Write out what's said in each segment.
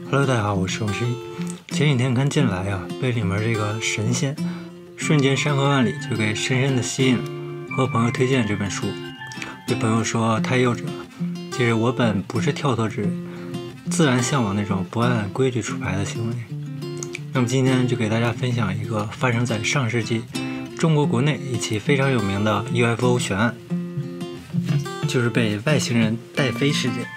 Hello， 大家好，我是王十一。前几天看进来啊，被里面这个神仙瞬间山河万里，就给深深的吸引了。和朋友推荐这本书，对朋友说太幼稚了。其实我本不是跳脱之人，自然向往那种不按规矩出牌的行为。那么今天就给大家分享一个发生在上世纪中国国内一起非常有名的 UFO 悬案，就是被外星人带飞事件。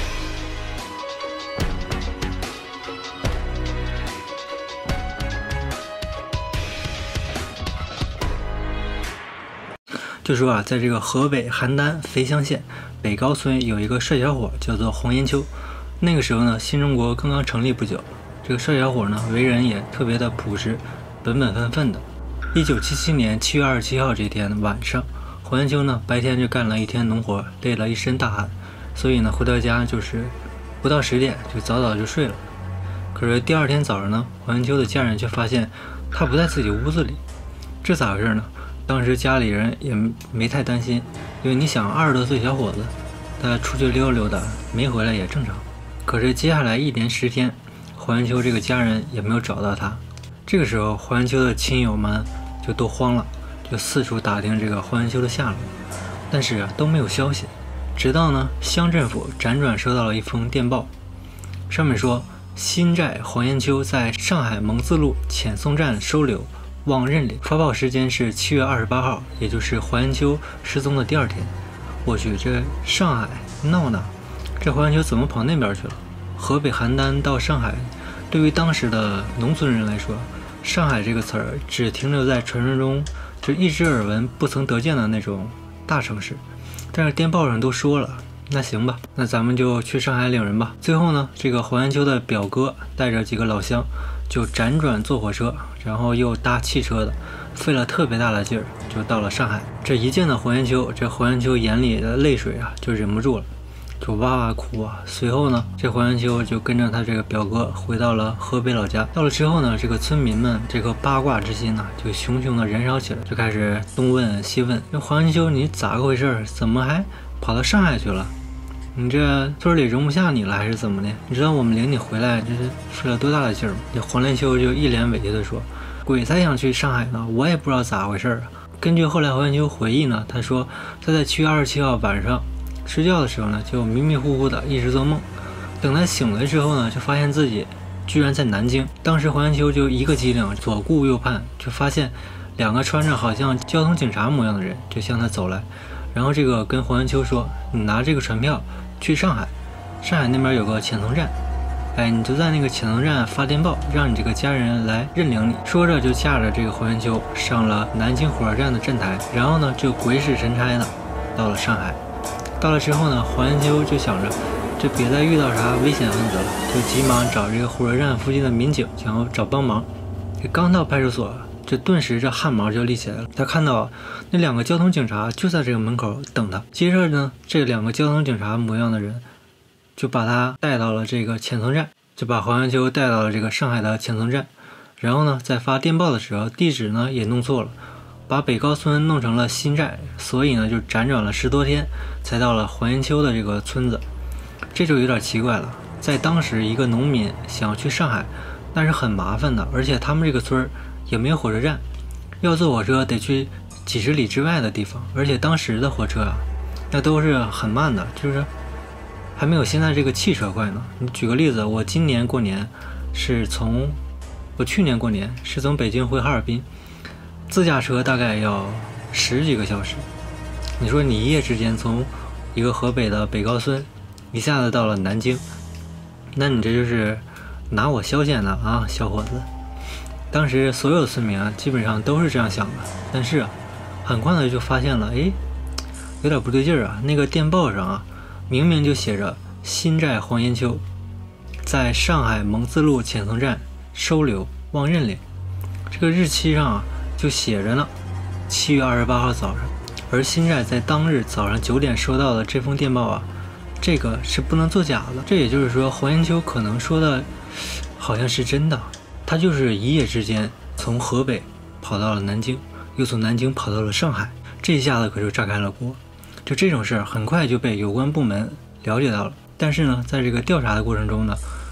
就说啊，在这个河北邯郸肥乡县北高村有一个帅小伙叫做黄延秋。那个时候呢，新中国刚刚成立不久，这个帅小伙呢为人也特别的朴实，本本分分的。1977年7月27号这天晚上，黄延秋呢白天就干了一天农活，累了一身大汗，所以呢回到家就是不到10点就早早就睡了。可是第二天早上呢，黄延秋的家人却发现他不在自己屋子里，这咋回事呢？当时家里人也没太担心，因为你想20多岁小伙子，他出去溜达溜达没回来也正常。可是接下来1连10天，黄延秋这个家人也没有找到他。这个时候黄延秋的亲友们就都慌了，就四处打听这个黄延秋的下落，但是都没有消息。直到呢乡政府辗转收到了一封电报，上面说新寨黄延秋在上海蒙自路遣送站收留，望认领。发报时间是7月28号，也就是黄延秋失踪的第2天。我去，这上海闹呢，这黄延秋怎么跑那边去了？河北邯郸到上海，对于当时的农村人来说，上海这个词儿只停留在传说中就一直耳闻不曾得见的那种大城市。但是电报上都说了，那行吧，那咱们就去上海领人吧。最后呢，这个黄延秋的表哥带着几个老乡就辗转坐火车，然后又搭汽车的，费了特别大的劲儿就到了上海。这一见到黄延秋，这黄延秋眼里的泪水啊就忍不住了，就哇哇哭啊。随后呢，这黄延秋就跟着他这个表哥回到了河北老家。到了之后呢，这个村民们这个八卦之心呢就熊熊的燃烧起来，就开始东问西问，这黄延秋你咋个回事？怎么还跑到上海去了？你这村里容不下你了还是怎么的？你知道我们领你回来这是费了多大的劲儿吗？这黄延秋就一脸委屈的说，鬼才想去上海呢，我也不知道咋回事啊。根据后来黄延秋回忆呢，他说他在7月27号晚上睡觉的时候呢，就迷迷糊糊的一直做梦，等他醒来之后呢，就发现自己居然在南京。当时黄延秋就一个机灵，左顾右盼，就发现2个穿着好像交通警察模样的人就向他走来，然后这个跟黄延秋说，你拿这个船票去上海，上海那边有个遣送站，你就在那个遣送站发电报，让你这个家人来认领你。说着就驾着这个黄延秋上了南京火车站的站台，然后呢就鬼使神差的到了上海。到了之后呢，黄延秋就想着这别再遇到啥危险分子了，就急忙找这个火车站附近的民警想要找帮忙。这刚到派出所，这顿时这汗毛就立起来了。他看到那2个交通警察就在这个门口等他。接着呢，这2个交通警察模样的人就把他带到了这个遣送站，就把黄延秋带到了这个上海的遣送站。然后呢，在发电报的时候，地址呢也弄错了，把北高村弄成了新寨，所以呢就辗转了10多天才到了黄延秋的这个村子。这就有点奇怪了，在当时一个农民想要去上海那是很麻烦的，而且他们这个村也没有火车站，要坐火车得去几十里之外的地方，而且当时的火车啊那都是很慢的，就是还没有现在这个汽车快呢。你举个例子，我去年过年是从北京回哈尔滨，自驾车大概要10几个小时。你说你一夜之间从一个河北的北高村一下子到了南京，那你这就是拿我消遣的啊，小伙子。当时所有的村民啊基本上都是这样想的，但是啊很快的就发现了，有点不对劲儿啊。那个电报上啊明明就写着新寨黄延秋在上海蒙自路遣送站收留望认领，这个日期上啊就写着呢7月28号早上。而新寨在当日早上9点收到的这封电报啊，这个是不能作假的。这也就是说黄延秋可能说的好像是真的，他就是一夜之间从河北跑到了南京，又从南京跑到了上海，这一下子可就炸开了锅。就这种事儿很快就被有关部门了解到了，但是呢在这个调查的过程中呢，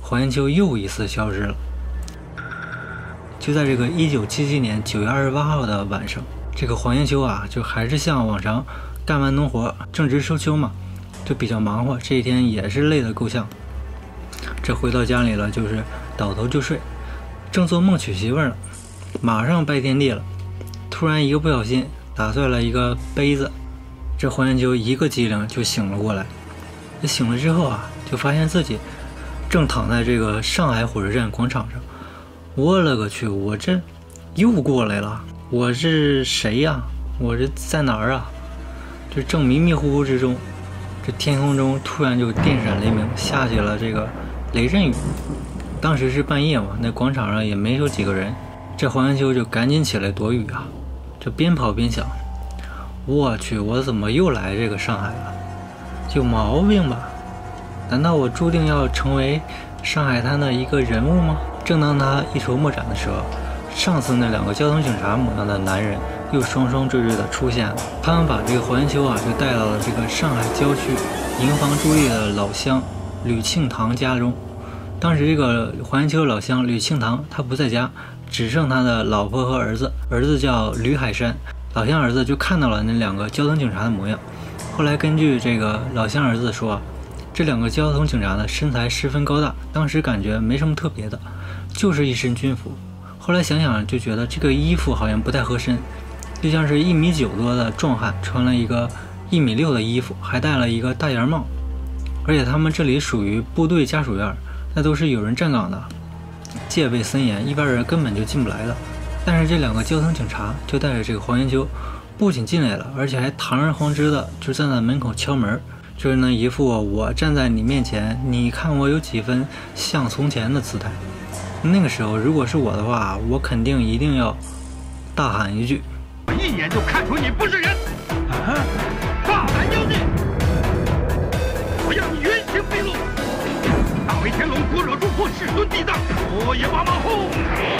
黄延秋又一次消失了。就在这个1977年9月28号的晚上，这个黄延秋啊，就还是像往常干完农活，正值收秋嘛，就比较忙活，这一天也是累得够呛。这回到家里了，就是倒头就睡，正做梦娶媳妇呢，马上拜天地了。突然一个不小心打碎了一个杯子，这黄延秋一个机灵就醒了过来。醒了之后啊，就发现自己正躺在这个上海火车站广场上。我勒个去，我这又过来了，我是谁呀？我这在哪儿啊？就正迷迷糊糊之中，这天空中突然就电闪雷鸣，下起了这个雷阵雨。当时是半夜嘛，那广场上也没有几个人，这黄延秋就赶紧起来躲雨啊，这边跑边想，我去，我怎么又来这个上海了？有毛病吧？难道我注定要成为上海滩的一个人物吗？正当他一筹莫展的时候，上次那2个交通警察模样的男人又双双坠坠的出现了。他们把这个黄延秋啊，就带到了这个上海郊区营房朱立的老乡吕庆堂家中。当时这个黄延秋老乡吕庆堂他不在家，只剩他的老婆和儿子，儿子叫吕海山。老乡儿子就看到了那2个交通警察的模样。后来根据这个老乡儿子说，这2个交通警察呢身材十分高大，当时感觉没什么特别的，就是一身军服。后来想想就觉得这个衣服好像不太合身，就像是1.9米多的壮汉穿了一个1.6米的衣服，还戴了一个大檐帽。而且他们这里属于部队家属院，那都是有人站岗的，戒备森严，一般人根本就进不来的。但是这2个交通警察就带着这个黄延秋不仅进来了，而且还堂而皇之的就站在门口敲门，就是那一副我站在你面前，你看我有几分像从前的姿态。那个时候如果是我的话，我肯定一定要大喊一句， 我一眼就看出你不是人啊！大胆妖孽，我要你原形毕露！大威天龙国惹诸破世尊地藏，我也王马后。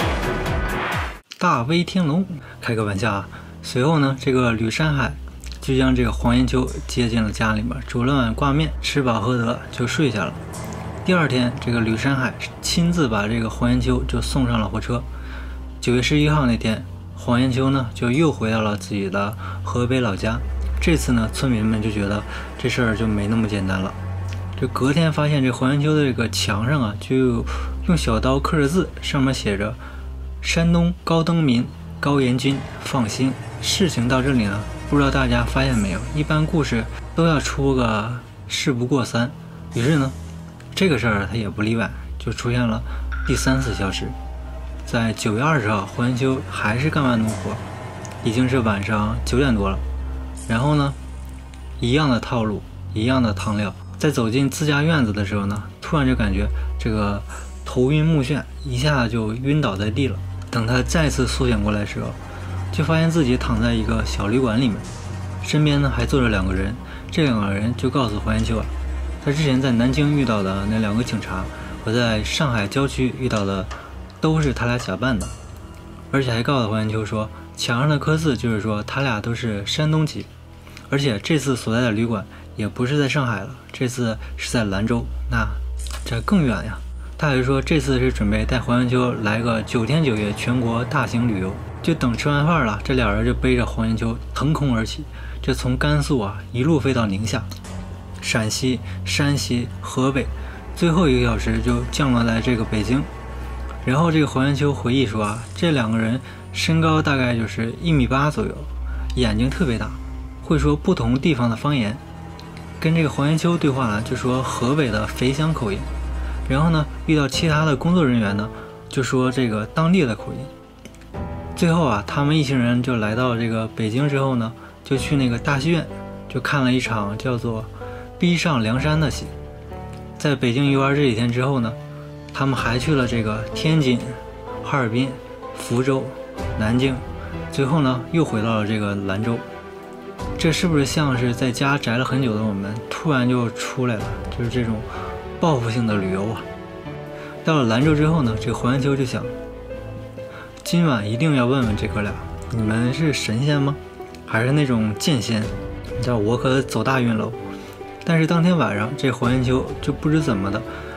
大威天龙，开个玩笑啊！随后呢，这个吕山海就将这个黄延秋接进了家里面，煮了碗挂面，吃饱喝得就睡下了。第二天，这个吕山海亲自把这个黄延秋就送上了火车。9月11号那天，黄延秋呢就又回到了自己的河北老家。这次呢，村民们就觉得这事儿就没那么简单了。这隔天发现这黄延秋的这个墙上啊，就用小刀刻着字，上面写着“山东高登民高延军放心”。事情到这里呢，不知道大家发现没有，一般故事都要出个事不过3。于是呢，这个事儿它也不例外，就出现了第3次消失。在9月20号，黄延秋还是干完农活，已经是晚上9点多了。然后呢，一样的套路，一样的汤料。在走进自家院子的时候呢，突然就感觉这个头晕目眩，一下就晕倒在地了。等他再次苏醒过来的时候，就发现自己躺在一个小旅馆里面，身边呢还坐着2个人。这2个人就告诉黄延秋啊，他之前在南京遇到的那2个警察和在上海郊区遇到的都是他俩假扮的，而且还告诉黄延秋说，墙上的刻字就是说他俩都是山东籍，而且这次所在的旅馆也不是在上海了，这次是在兰州，那这更远呀。他还说这次是准备带黄延秋来个9天9夜全国大型旅游。就等吃完饭了，这2人就背着黄延秋腾空而起，这从甘肃啊一路飞到宁夏、陕西、山西、河北，最后1个小时就降落在这个北京。然后这个黄延秋回忆说啊，这2个人身高大概就是1.8米左右，眼睛特别大，会说不同地方的方言。跟这个黄延秋对话呢，就说河北的肥乡口音。然后呢，遇到其他的工作人员呢，就说这个当地的口音。最后啊，他们一行人就来到这个北京之后呢，就去那个大戏院，就看了一场叫做《逼上梁山》的戏。在北京游玩这几天之后呢，他们还去了这个天津、哈尔滨、福州、南京，最后呢又回到了这个兰州。这是不是像是在家宅了很久的我们突然就出来了，就是这种报复性的旅游啊。到了兰州之后呢，这个黄延秋就想，今晚一定要问问这哥俩，你们是神仙吗？还是那种剑仙？你知道我可走大运喽。但是当天晚上，这黄延秋就不知怎么的，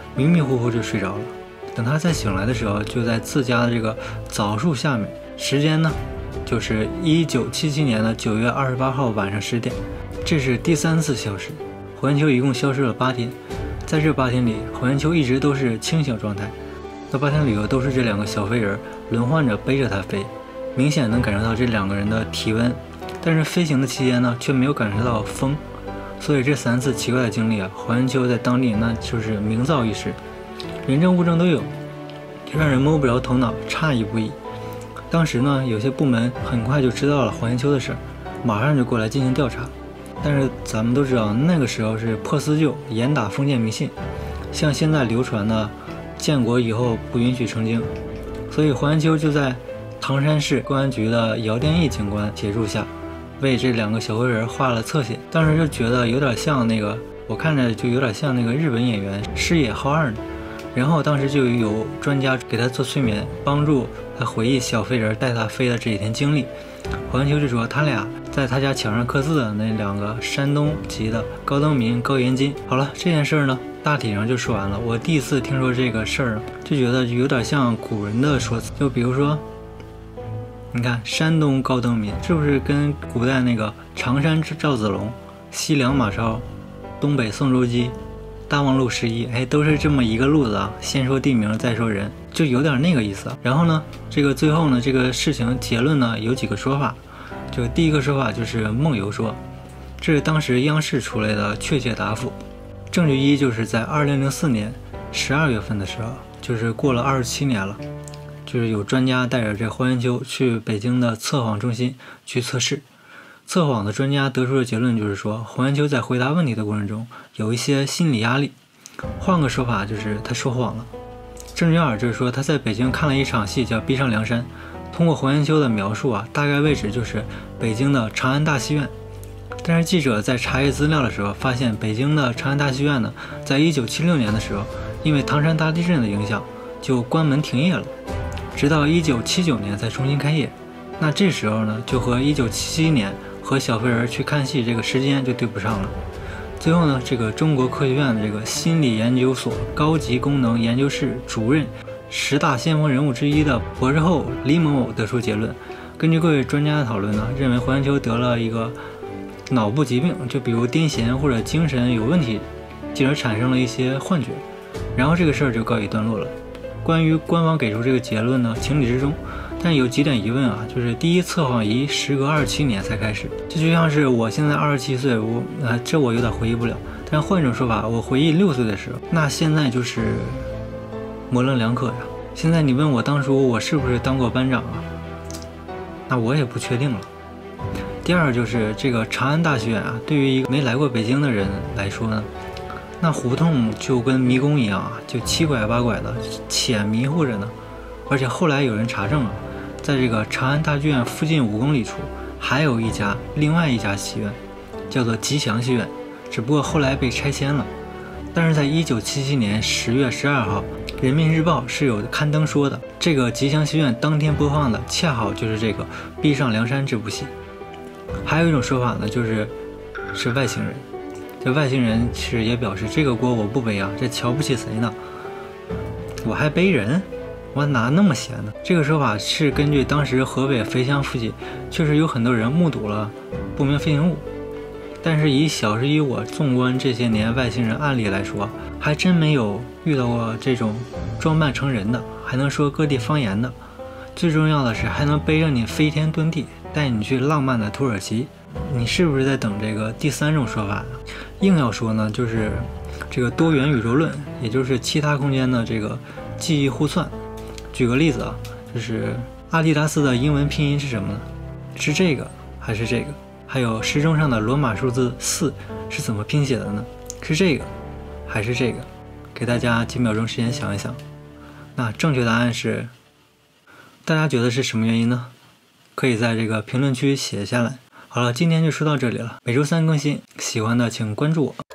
迷迷糊糊就睡着了。等他再醒来的时候，就在自家的这个枣树下面。时间呢，就是1977年的9月28号晚上10点。这是第3次消失。火焰丘一共消失了8天，在这8天里，火焰丘一直都是清醒状态。那8天旅游都是这2个小飞人轮换着背着它飞，明显能感受到这2个人的体温，但是飞行的期间呢，却没有感受到风。所以这3次奇怪的经历啊，火焰丘在当地那就是名噪一时，人证物证都有，就让人摸不着头脑，诧异不已。当时呢，有些部门很快就知道了火焰丘的事儿，马上就过来进行调查。但是咱们都知道，那个时候是破四旧，严打封建迷信，像现在流传的建国以后不允许成精，所以火焰丘就在唐山市公安局的姚殿义警官协助下，为这2个小灰人画了侧写。当时就觉得有点像那个，我看着就有点像那个日本演员矢野浩二呢。然后当时就有专家给他做催眠，帮助他回忆小飞人带他飞的这几天经历。火焰丘就说他俩在他家墙上刻字的那2个山东籍的高登民、高延金。好了，这件事呢大体上就说完了。我第一次听说这个事儿，就觉得有点像古人的说辞，就比如说，你看山东高登民是不是跟古代那个常山赵子龙、西凉马超、东北宋周基、大望路11，哎，都是这么一个路子啊，先说地名再说人，就有点那个意思。然后呢，这个最后呢，这个事情结论呢有几个说法。就第一个说法就是梦游说，这是当时央视出来的确切答复。证据一就是在2004年12月份的时候，就是过了27年了，就是有专家带着这火焰丘去北京的测谎中心去测试。测谎的专家得出的结论就是说，火焰丘在回答问题的过程中有一些心理压力，换个说法就是他说谎了。证据二就是说他在北京看了一场戏叫《逼上梁山》，通过火焰丘的描述啊，大概位置就是北京的长安大戏院。但是记者在查阅资料的时候发现，北京的长安大戏院呢，在1976年的时候，因为唐山大地震的影响就关门停业了，直到1979年才重新开业。那这时候呢，就和1977年和小飞人去看戏这个时间就对不上了。最后呢，这个中国科学院的这个心理研究所高级功能研究室主任10大先锋人物之一的博士后李某某得出结论，根据各位专家的讨论呢，认为火焰丘得了一个脑部疾病，就比如癫痫或者精神有问题，进而产生了一些幻觉，然后这个事儿就告一段落了。关于官方给出这个结论呢，情理之中，但有几点疑问啊，就是第一，测谎仪时隔27年才开始，这就像是我现在27岁，这我有点回忆不了。但换一种说法，我回忆6岁的时候，那现在就是模棱两可呀。现在你问我当初我是不是当过班长啊，那我也不确定了。第二就是这个长安大戏院啊，对于一个没来过北京的人来说呢，那胡同就跟迷宫一样啊，就七拐八拐的，且迷糊着呢。而且后来有人查证了，在这个长安大剧院附近5公里处，还有另外一家戏院，叫做吉祥戏院，只不过后来被拆迁了。但是在1977年10月12号，《人民日报》是有刊登说的，这个吉祥戏院当天播放的恰好就是这个《逼上梁山》这部戏。还有一种说法呢，是外星人。这外星人其实也表示这个锅我不背啊，这瞧不起谁呢？我还背人？我哪那么闲呢？这个说法是根据当时河北肥乡附近确实有很多人目睹了不明飞行物，但是以小时以我纵观这些年外星人案例来说，还真没有遇到过这种装扮成人的，还能说各地方言的，最重要的是还能背着你飞天遁地，带你去浪漫的土耳其。你是不是在等这个第3种说法呢？硬要说呢，就是这个多元宇宙论，也就是其他空间的这个记忆互窜。举个例子啊，就是阿迪达斯的英文拼音是什么呢？是这个还是这个？还有时钟上的罗马数字4是怎么拼写的呢？是这个还是这个？给大家几秒钟时间想一想。那正确答案是，大家觉得是什么原因呢？可以在这个评论区写下来。好了，今天就说到这里了。每周3更新，喜欢的请关注我。